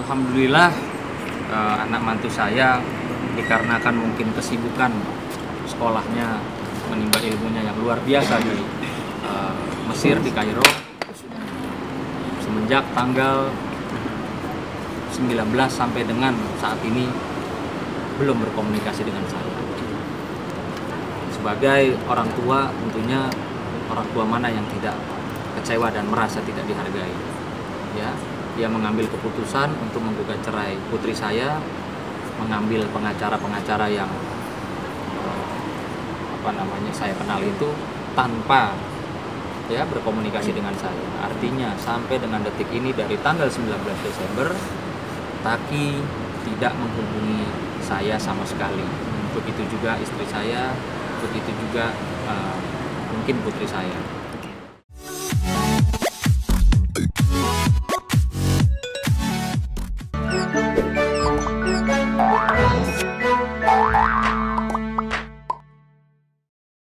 Alhamdulillah, anak mantu saya dikarenakan mungkin kesibukan sekolahnya, menimba ilmunya yang luar biasa di Mesir, di Kairo, semenjak tanggal 19 sampai dengan saat ini belum berkomunikasi dengan saya. Sebagai orang tua, tentunya orang tua mana yang tidak kecewa dan merasa tidak dihargai. Ya, dia mengambil keputusan untuk menggugat cerai putri saya, mengambil pengacara-pengacara yang saya kenal itu tanpa ya berkomunikasi dengan saya. Artinya sampai dengan detik ini dari tanggal 19 Desember Taki tidak menghubungi saya sama sekali. Begitu juga istri saya, begitu juga mungkin putri saya.